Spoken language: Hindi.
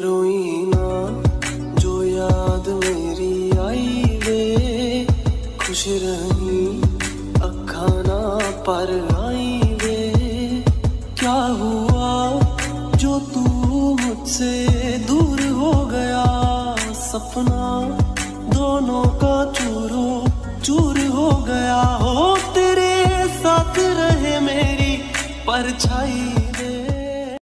रोई ना जो याद मेरी आई वे, खुश रही अखा ना पर आई वे। क्या हुआ जो तू मुझसे दूर हो गया, सपना दोनों का चूरो चूर हो गया। हो तेरे साथ रहे मेरी परछाई